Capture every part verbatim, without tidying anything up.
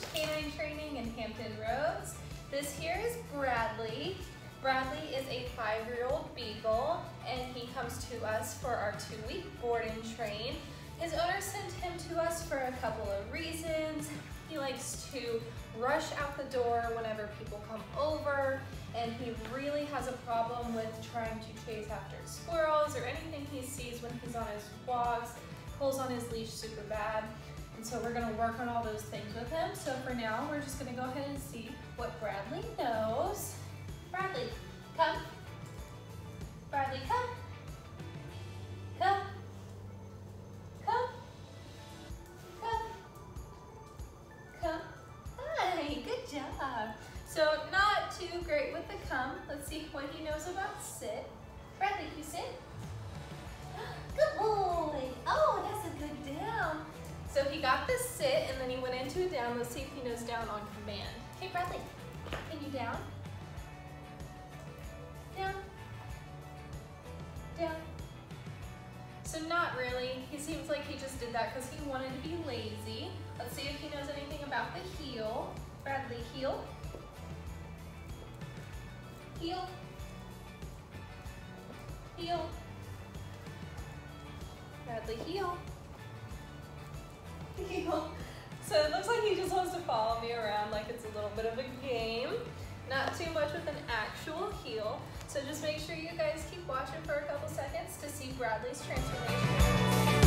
Canine Training in Hampton Roads. This here is Bradley. Bradley is a five-year-old Beagle, and he comes to us for our two-week board and train. His owner sent him to us for a couple of reasons. He likes to rush out the door whenever people come over, and he really has a problem with trying to chase after squirrels or anything he sees when he's on his walks. Pulls on his leash super bad, and so we're gonna work on all those things with him. So for now, we're just gonna go ahead and see what Bradley knows. Bradley, come. Bradley, come. Come. Come. Come. Come. Hi, good job. So not too great with the come. Let's see what he knows about sit. Bradley, can you sit? Good boy. Oh, that's a good down. So he got the sit and then he went into a down. Let's see if he knows down on command. Hey Bradley, can you down? Down. Down. So not really. He seems like he just did that because he wanted to be lazy. Let's see if he knows anything about the heel. Bradley, heel. Heel. Heel. Bradley, heel. Heel. So it looks like he just wants to follow me around like it's a little bit of a game. Not too much with an actual heel. So just make sure you guys keep watching for a couple seconds to see Bradley's transformation.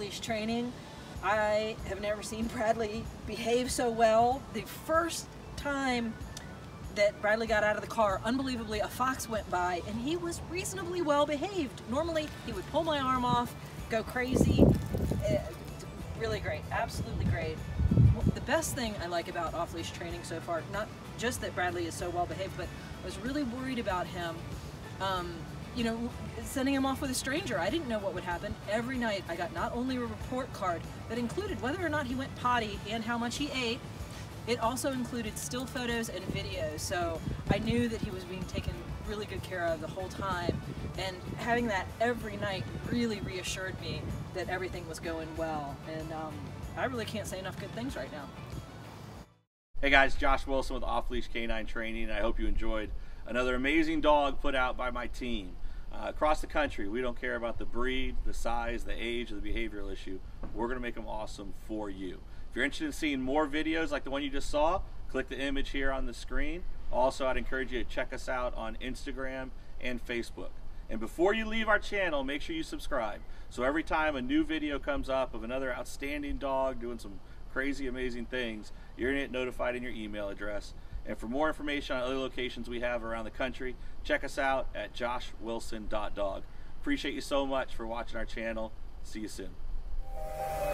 off-leash training. I have never seen Bradley behave so well. The first time that Bradley got out of the car, unbelievably, a fox went by and he was reasonably well behaved. Normally, he would pull my arm off, go crazy. Uh, really great, absolutely great. The best thing I like about off-leash training so far, not just that Bradley is so well behaved, but I was really worried about him, um, you know, sending him off with a stranger. I didn't know what would happen. Every night I got not only a report card that included whether or not he went potty and how much he ate, it also included still photos and videos, so I knew that he was being taken really good care of the whole time, and having that every night really reassured me that everything was going well, and um, I really can't say enough good things right now. Hey guys, Josh Wilson with Off-Leash Canine Training, and I hope you enjoyed another amazing dog put out by my team. Uh, across the country, we don't care about the breed, the size, the age, or the behavioral issue. We're going to make them awesome for you. If you're interested in seeing more videos like the one you just saw, click the image here on the screen. Also, I'd encourage you to check us out on Instagram and Facebook. And before you leave our channel, make sure you subscribe. So every time a new video comes up of another outstanding dog doing some crazy, amazing things, you're going to get notified in your email address. And for more information on other locations we have around the country, check us out at josh wilson dot dog. Appreciate you so much for watching our channel. See you soon.